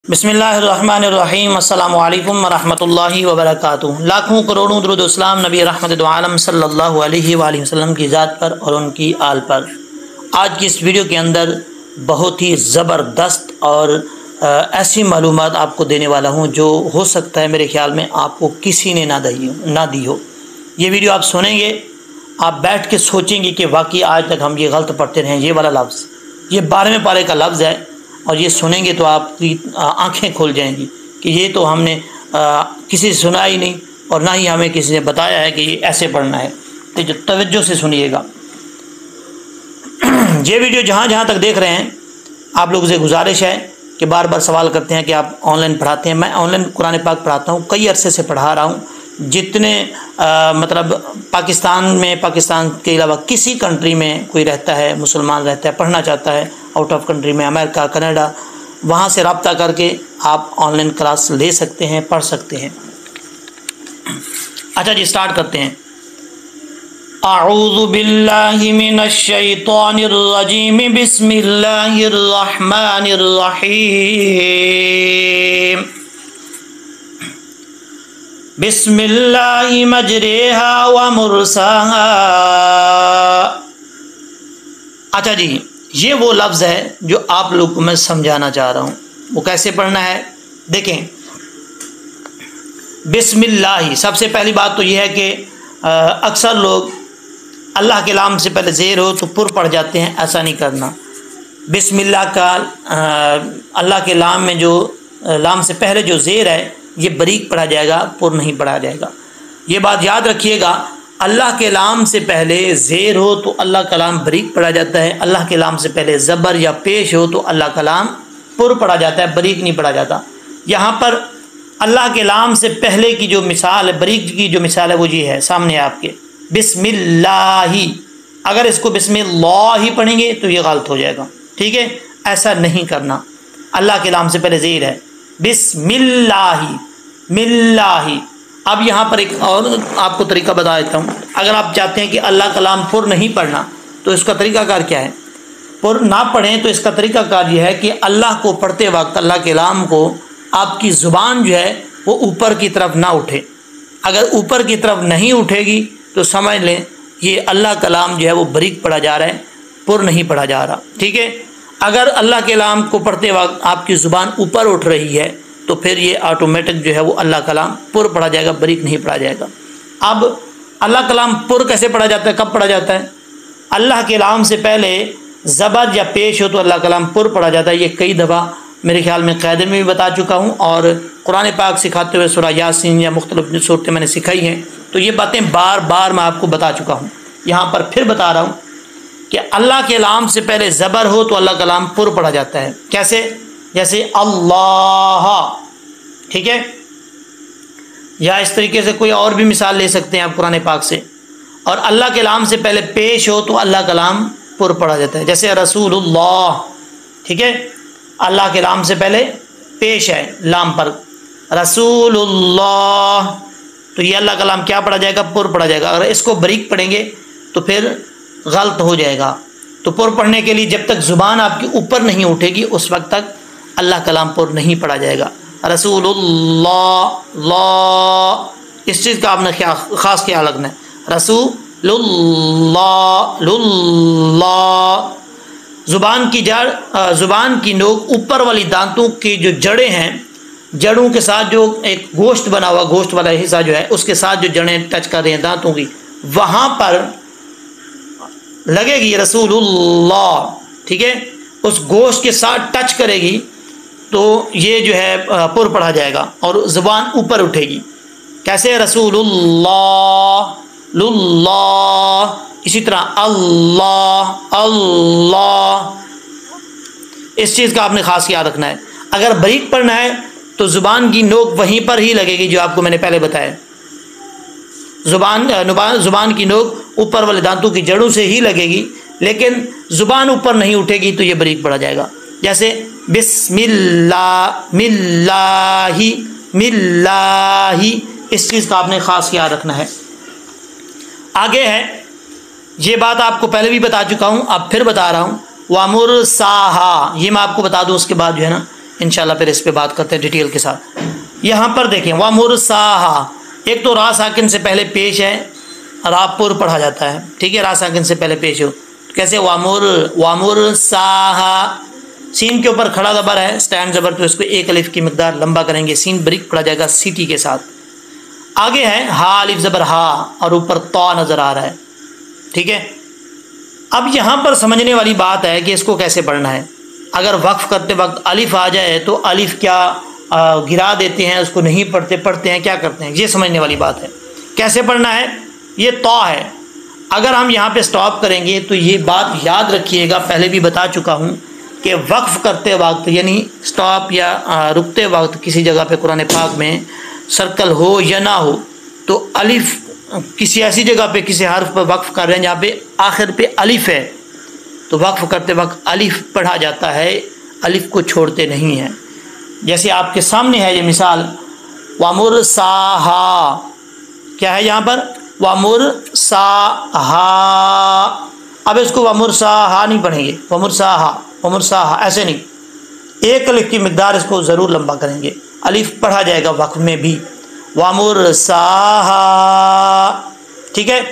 बिस्मिल्लाहिर्रहमानिर्रहीम। अस्सलामु अलैकुम वरहमतुल्लाहि वबरकातुहू। लाखों करोड़ों दुरूद सलाम नबी रहमत दो आलम सल्लल्लाहु अलैहि वसल्लम की ज़ात पर और उनकी आल पर। आज की इस वीडियो के अंदर बहुत ही ज़बरदस्त और ऐसी मालूमात आपको देने वाला हूँ जो हो सकता है मेरे ख्याल में आपको किसी ने ना दी हो। ये वीडियो आप सुनेंगे, आप बैठ के सोचेंगे कि वाकई आज तक हम ये गलत पढ़ते रहे। ये वाला लफ्ज़, ये 12वें पारे का लफ्ज़ है और ये सुनेंगे तो आपकी आंखें खुल जाएंगी कि ये तो हमने किसी से सुना ही नहीं और ना ही हमें किसी ने बताया है कि ये ऐसे पढ़ना है। तो जो तवज्जो से सुनिएगा। ये वीडियो जहाँ जहाँ तक देख रहे हैं, आप लोगों से गुजारिश है कि बार बार सवाल करते हैं कि आप ऑनलाइन पढ़ाते हैं। मैं ऑनलाइन कुरान पाक पढ़ाता हूँ, कई अरसे से पढ़ा रहा हूँ। जितने मतलब पाकिस्तान के अलावा किसी कंट्री में कोई रहता है, मुसलमान रहता है, पढ़ना चाहता है आउट ऑफ कंट्री में, अमेरिका, कनाडा, वहाँ से रब्ता करके आप ऑनलाइन क्लास ले सकते हैं, पढ़ सकते हैं। अच्छा जी, स्टार्ट करते हैं। अऊज़ु बिल्लाहि मिनश शैतानिर रजीम, बिस्मिल्लाहिर रहमानिर रहीम। बिस्मिल्लाहि मजरेहा व मुरसाहा। अच्छा जी, ये वो लफ्ज़ है जो आप लोग को मैं समझाना चाह रहा हूँ। वो कैसे पढ़ना है देखें। बिस्मिल्लाहि, सबसे पहली बात तो ये है कि अक्सर लोग अल्लाह के नाम से पहले ज़ेर हो तो पुर पढ़ जाते हैं। ऐसा नहीं करना। बिस्मिल्लाह का अल्लाह के नाम में जो लाम से पहले जो ज़ेर है ये बरीक पढ़ा जाएगा, पुर नहीं पढ़ा जाएगा। ये बात याद रखिएगा। अल्लाह के नाम से पहले ज़ेर हो तो अल्लाह का नाम बरीक पढ़ा जाता है। अल्लाह के नाम से पहले ज़बर या पेश हो तो अल्लाह का नाम पुर पढ़ा जाता है, बरीक नहीं पढ़ा जाता। यहाँ पर अल्लाह के नाम से पहले की जो मिसाल है, बरीक की जो मिसाल है, वो ये है सामने आपके, बिस्मिल्लाही। अगर इसको बिस्मिल्लाही पढ़ेंगे तो ये गलत हो जाएगा, ठीक है। ऐसा नहीं करना। अल्लाह के नाम से पहले ज़ेर है, बिस्मिल्लाही मिल्लाही। अब यहाँ पर एक और आपको तरीका बता देता हूँ। अगर आप चाहते हैं कि अल्लाह का नाम पुर नहीं पढ़ना तो इसका तरीक़ाकार क्या है। पुर ना पढ़ें तो इसका तरीक़ाकार यह है कि अल्लाह को पढ़ते वक्त, अल्लाह के नाम को, आपकी ज़ुबान जो है वो ऊपर की तरफ ना उठे। अगर ऊपर की तरफ नहीं उठेगी तो समझ लें ये अल्लाह का नाम जो है वो बरीक पढ़ा जा रहा है, पुर नहीं पढ़ा जा रहा, ठीक है। अगर अल्लाह के नाम को पढ़ते वक्त आपकी ज़ुबान ऊपर उठ रही है तो फिर ये ऑटोमेटिक जो है वो अल्लाह का नाम पुर पढ़ा जाएगा, बरीक नहीं पढ़ा जाएगा। अब अल्लाह का नाम पुर कैसे पढ़ा जाता है, कब पढ़ा जाता है। अल्लाह के नाम से पहले ज़बर या पेश हो तो अल्लाह का नाम पुर पढ़ा जाता है। ये कई दफ़ा मेरे ख्याल में क़ायदे में भी बता चुका हूँ और कुरान पाक सिखाते हुए सूरह यासीन या मुख्तलिफ़ सूरतें मैंने सिखाई हैं, तो ये बातें बार बार मैं आपको बता चुका हूँ। यहाँ पर फिर बता रहा हूँ कि अल्लाह के नाम से पहले ज़बर हो तो अल्लाह का नाम पुर पढ़ा जाता है। कैसे, जैसे अल्लाह, ठीक है। या इस तरीके से कोई और भी मिसाल ले सकते हैं आप कुरान पाक से। और अल्लाह के नाम से पहले पेश हो तो अल्लाह का नाम पुर पढ़ा जाता है, जैसे रसूलुल्लाह, ठीक है। अल्लाह के नाम से पहले पेश है लाम पर, रसूलुल्लाह, तो ये अल्लाह का नाम क्या पढ़ा जाएगा, पुर पढ़ा जाएगा। अगर इसको बरीक पढ़ेंगे तो फिर गलत हो जाएगा। तो पुर पढ़ने के लिए जब तक ज़ुबान आपकी ऊपर नहीं उठेगी उस वक्त तक अल्लाह का नाम पुर नहीं पढ़ा जाएगा। रसूलुल्लाह, इस चीज़ का आपने ख़ास ख्याल रखना है। रसूलुल्लाह, ज़ुबान की जड़, ज़ुबान की नोक, ऊपर वाली दांतों की जो जड़ें हैं, जड़ों के साथ जो एक गोश्त बना हुआ, गोश्त वाला हिस्सा जो है उसके साथ जो जड़ें टच कर रही हैं दांतों की, वहाँ पर लगेगी रसूलुल्लाह, ठीक है। उस गोश्त के साथ टच करेगी तो ये जो है पुर पढ़ा जाएगा और ज़ुबान ऊपर उठेगी। कैसे, रसूलुल्लाह लुल्लाह। इसी तरह अल्लाह अल्लाह। इस चीज़ का आपने ख़ास याद रखना है। अगर बरीक पढ़ना है तो ज़ुबान की नोक वहीं पर ही लगेगी जो आपको मैंने पहले बताया। ज़ुबान की नोक ऊपर वाले दांतों की जड़ों से ही लगेगी, लेकिन ज़ुबान ऊपर नहीं उठेगी तो ये बरीक पढ़ा जाएगा। जैसे बिस्मिल्लाह मिल्लाही मिल्लाही। इस चीज़ का आपने ख़ास याद रखना है। आगे है, ये बात आपको पहले भी बता चुका हूँ, अब फिर बता रहा हूँ। वामुर साहा, ये मैं आपको बता दूँ उसके बाद जो है ना, इंशाल्लाह फिर इस पे बात करते हैं डिटेल के साथ। यहाँ पर देखें वमुरसाहा, एक तो रा साकिन से पहले पेश है, रापुर पढ़ा जाता है, ठीक है, रा साकिन से पहले पेश हो, कैसे वमुरसाहा, सीन के ऊपर खड़ा ज़बर है, स्टैंड ज़बर पे उसको एक अलिफ की मिकदार लंबा करेंगे, सीन ब्रिक पढ़ा जाएगा सीटी के साथ। आगे है हा अलिफ ज़बर हा और ऊपर तौ नज़र आ रहा है, ठीक है। अब यहाँ पर समझने वाली बात है कि इसको कैसे पढ़ना है। अगर वक्फ करते वक्त अलिफ आ जाए तो अलिफ क्या गिरा देते हैं, उसको नहीं पढ़ते हैं, क्या करते हैं, ये समझने वाली बात है। कैसे पढ़ना है, ये तौ है, अगर हम यहाँ पे स्टॉप करेंगे तो ये बात याद रखिएगा, पहले भी बता चुका हूँ कि वक्फ करते वक्त यानी स्टॉप या रुकते वक्त किसी जगह पे कुरान पाक में सर्कल हो या ना हो तो अलिफ किसी ऐसी जगह पे किसी हर्फ पर वक्फ कर रहे हैं जहाँ पे आखिर पे अलिफ है तो वक्फ करते वक्त अलिफ पढ़ा जाता है, अलिफ को छोड़ते नहीं हैं। जैसे आपके सामने है ये मिसाल वमुरसाहा, क्या है यहाँ पर वमुरसाहा, अब इसको वमुरसाहा नहीं पढ़ेंगे, वमुरसाहा ऐसे नहीं, एक अलिफ की मिकदार इसको ज़रूर लंबा करेंगे, अलिफ पढ़ा जाएगा वक्फ में भी, वमुरसाहा, ठीक है।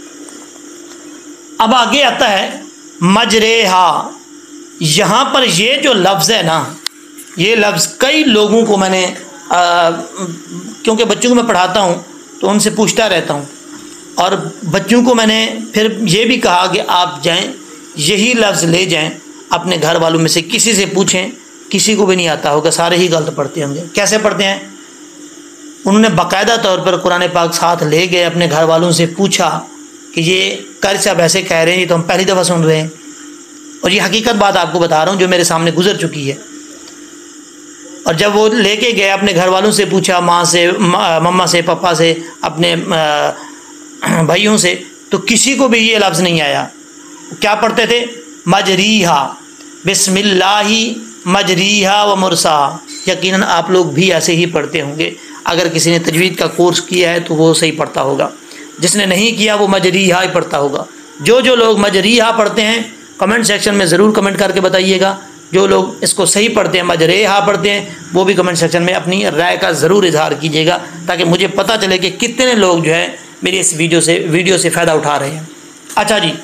अब आगे आता है मजरेहा, यहाँ पर ये जो लफ्ज़ है ना, ये लफ्ज़ कई लोगों को मैंने क्योंकि बच्चों को मैं पढ़ाता हूँ तो उनसे पूछता रहता हूँ और बच्चों को मैंने फिर ये भी कहा कि आप जाएं यही लफ्ज़ ले जाएं अपने घर वालों में से किसी से पूछें, किसी को भी नहीं आता होगा, सारे ही गलत पढ़ते होंगे। कैसे पढ़ते हैं, उन्होंने बाकायदा तौर पर कुरान पाक साथ ले गए, अपने घर वालों से पूछा कि ये कारी साहब ऐसे कह रहे हैं, ये तो हम पहली दफ़ा सुन रहे हैं, और ये हकीकत बात आपको बता रहा हूँ जो मेरे सामने गुजर चुकी है। और जब वो लेके गए अपने घर वालों से पूछा, माँ से, मम्मा से, पापा से, अपने भाइयों से, तो किसी को भी ये लफ्ज़ नहीं आया। क्या पढ़ते थे, मजरीहा, बिस्मिल्लाही मजरीहा व मुरसाहा। यकीनन आप लोग भी ऐसे ही पढ़ते होंगे, अगर किसी ने तजवीद का कोर्स किया है तो वो सही पढ़ता होगा, जिसने नहीं किया वो मजरीहा ही पढ़ता होगा। जो लोग मजरीहा पढ़ते हैं कमेंट सेक्शन में ज़रूर कमेंट करके बताइएगा, जो लोग इसको सही पढ़ते हैं, मजरेहा पढ़ते हैं, वो भी कमेंट सेक्शन में अपनी राय का ज़रूर इजहार कीजिएगा ताकि मुझे पता चले कि कितने लोग जो है मेरी इस वीडियो से फ़ायदा उठा रहे हैं। अच्छा जी,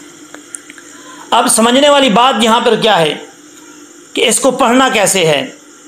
अब समझने वाली बात यहाँ पर क्या है कि इसको पढ़ना कैसे है।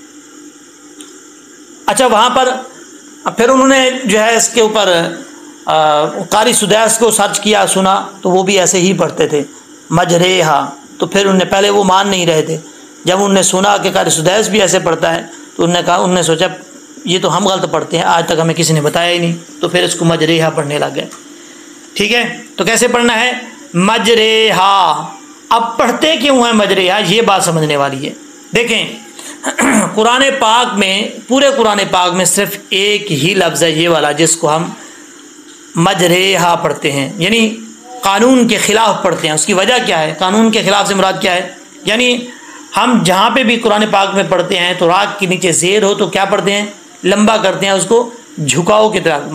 अच्छा, वहाँ पर फिर उन्होंने जो है इसके ऊपर कारी सुदैस को सर्च किया, सुना, तो वो भी ऐसे ही पढ़ते थे मजरेहा। तो फिर उन्होंने पहले वो मान नहीं रहे थे, जब उन्होंने सुना कि कारी सुदैस भी ऐसे पढ़ता है तो उन्होंने सोचा ये तो हम गलत पढ़ते हैं, आज तक हमें किसी ने बताया ही नहीं, तो फिर इसको मजरेहा पढ़ने लग गए। ठीक है, तो कैसे पढ़ना है, मजरेहा। अब पढ़ते क्यों है मजरेहा, ये बात समझने वाली है। देखें कुरान पाक में, पूरे कुरान पाक में सिर्फ एक ही लफ्ज़ है ये वाला जिसको हम मजरेहा पढ़ते हैं, यानी कानून के ख़िलाफ़ पढ़ते हैं। उसकी वजह क्या है, कानून के ख़िलाफ़ से मुराद क्या है, यानी हम जहाँ पे भी कुरान पाक में पढ़ते हैं तो राग के नीचे ज़ेर हो तो क्या पढ़ते हैं, लंबा करते हैं उसको झुकाव की तरह,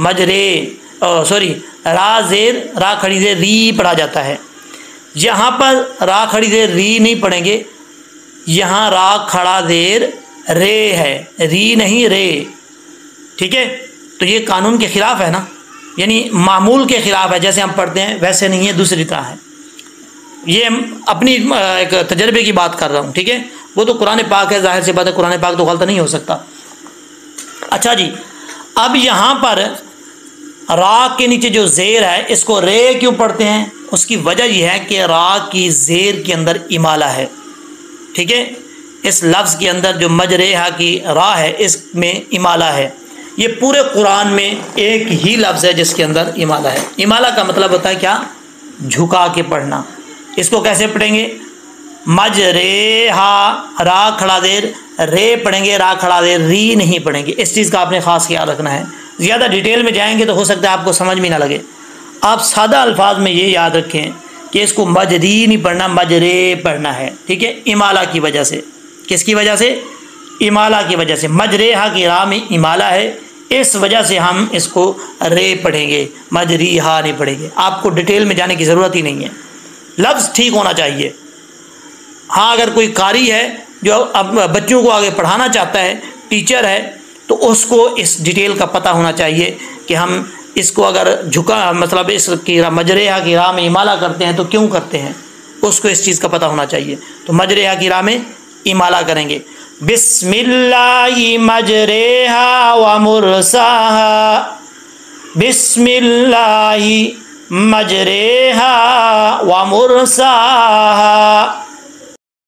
रा ज़ेर, रा खड़ी ज़ेर री पढ़ा जाता है। यहाँ पर रा खड़ी ज़ेर री नहीं पढ़ेंगे, यहाँ रा खड़ा ज़ेर रे है, री नहीं रे। ठीक है, तो ये कानून के ख़िलाफ़ है ना, यानी मामूल के ख़िलाफ़ है, जैसे हम पढ़ते हैं वैसे नहीं है, दूसरी तरह है। ये अपनी एक तजर्बे की बात कर रहा हूँ, ठीक है, वो तो कुरान पाक है, ज़ाहिर सी बात है कुरान पाक तो गलत नहीं हो सकता। अच्छा जी, अब यहाँ पर रा के नीचे जो ज़ेर है इसको रे क्यों पढ़ते हैं, उसकी वजह यह है कि रा की ज़ेर के अंदर इमाला है। ठीक है, इस लफ्ज़ के अंदर जो मजरेहा की रा है इसमें इमाला है। ये पूरे कुरान में एक ही लफ्ज़ है जिसके अंदर इमाला है। इमाला का मतलब होता है क्या, झुका के पढ़ना। इसको कैसे पढ़ेंगे, मजरेहा, रा खड़ा देर रे पढ़ेंगे, रा खड़ा देर री नहीं पढ़ेंगे। इस चीज़ का आपने ख़ास ख्याल रखना है। ज़्यादा डिटेल में जाएंगे तो हो सकता है आपको समझ में ना लगे। आप सादा अल्फाज में ये याद रखें कि इसको मजरी नहीं पढ़ना, मजरे पढ़ना है। ठीक है, इमाला की वजह से। किसकी वजह से, इमाला की वजह से। मजरेहा की रा में इमाला है, इस वजह से हम इसको रे पढ़ेंगे, मजरीहा नहीं पढ़ेंगे। आपको डिटेल में जाने की ज़रूरत ही नहीं है, लफ्ज़ ठीक होना चाहिए। हाँ, अगर कोई कारी है جو اب بچوں کو آگے پڑھانا چاہتا ہے، ٹیچر ہے، تو اس کو اس ڈیٹیل کا پتہ ہونا چاہیے کہ ہم اس کو اگر جھکا مطلب اس کی مجریہ کی راہ میں امالہ کرتے ہیں تو کیوں کرتے ہیں، اس کو اس چیز کا پتہ ہونا چاہیے۔ تو مجریہ کی راہ میں امالہ کریں گے، بسم اللہ مجریہا و مرساہا، بسم اللہ مجریہا و مرساہا،